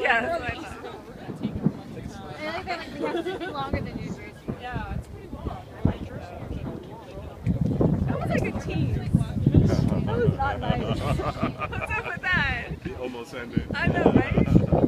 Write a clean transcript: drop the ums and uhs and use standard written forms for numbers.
Yeah, that's what I thought. I like that we have to be longer than New Jersey. Yeah, it's pretty long. I like Jersey. That was like a tease. That was not nice. What's up with that? He almost ended. I know, right?